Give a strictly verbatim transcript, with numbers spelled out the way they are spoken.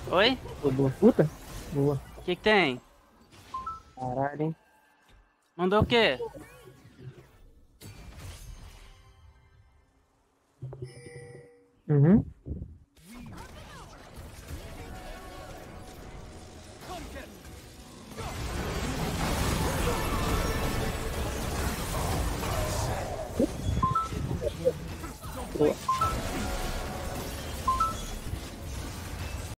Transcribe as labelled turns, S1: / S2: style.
S1: Oi?
S2: Pô, boa. Puta. Boa.
S1: O que que tem?
S2: Caralho, hein?
S1: Mandou o quê?
S2: Uhum. Boa.